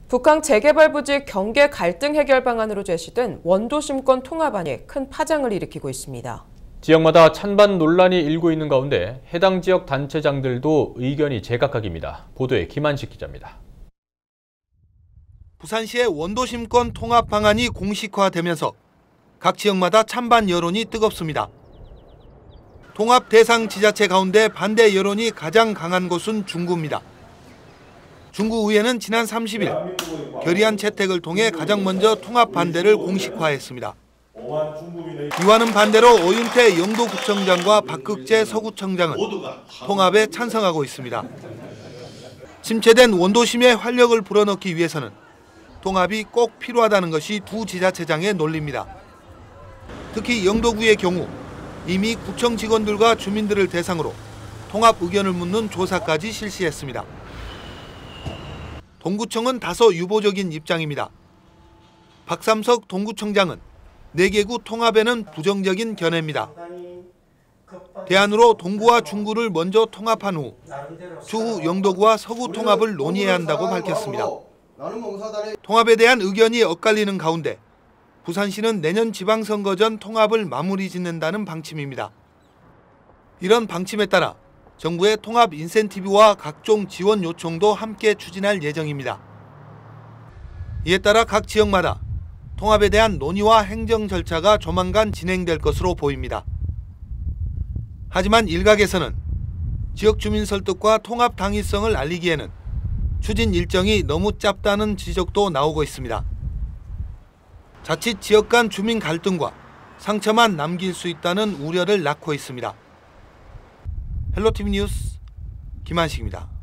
북한 재개발 부지 경계 갈등 해결 방안으로 제시된 원도심권 통합안이 큰 파장을 일으키고 있습니다. 지역마다 찬반 논란이 일고 있는 가운데 해당 지역 단체장들도 의견이 제각각입니다. 보도에 김한식 기자입니다. 부산시의 원도심권 통합 방안이 공식화되면서 각 지역마다 찬반 여론이 뜨겁습니다. 통합 대상 지자체 가운데 반대 여론이 가장 강한 곳은 중구입니다. 중구의회는 지난 30일 결의안 채택을 통해 가장 먼저 통합 반대를 공식화했습니다. 이와는 반대로 오윤태 영도구청장과 박극재 서구청장은 통합에 찬성하고 있습니다. 침체된 원도심의 활력을 불어넣기 위해서는 통합이 꼭 필요하다는 것이 두 지자체장의 논리입니다. 특히 영도구의 경우 이미 구청 직원들과 주민들을 대상으로 통합 의견을 묻는 조사까지 실시했습니다. 동구청은 다소 유보적인 입장입니다. 박삼석 동구청장은 4개구 통합에는 부정적인 견해입니다. 대안으로 동구와 중구를 먼저 통합한 후 추후 영도구와 서구 통합을 논의해야 한다고 밝혔습니다. 통합에 대한 의견이 엇갈리는 가운데 부산시는 내년 지방선거 전 통합을 마무리 짓는다는 방침입니다. 이런 방침에 따라 정부의 통합 인센티브와 각종 지원 요청도 함께 추진할 예정입니다. 이에 따라 각 지역마다 통합에 대한 논의와 행정 절차가 조만간 진행될 것으로 보입니다. 하지만 일각에서는 지역 주민 설득과 통합 당위성을 알리기에는 추진 일정이 너무 짧다는 지적도 나오고 있습니다. 자칫 지역 간 주민 갈등과 상처만 남길 수 있다는 우려를 낳고 있습니다. 헬로티비 뉴스 김한식입니다.